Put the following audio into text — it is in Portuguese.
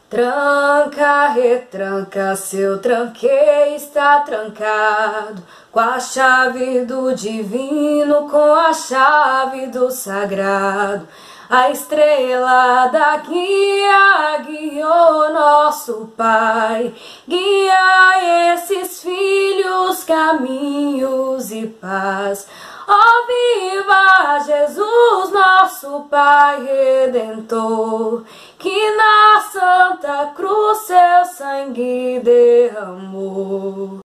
Tranca, retranca, seu tranqueio está trancado, com a chave do divino, com a chave do sagrado. A estrela da guia guiou nosso Pai, guia esses filhos, caminhos e paz. Ó, viva Jesus, nosso Pai Redentor, que na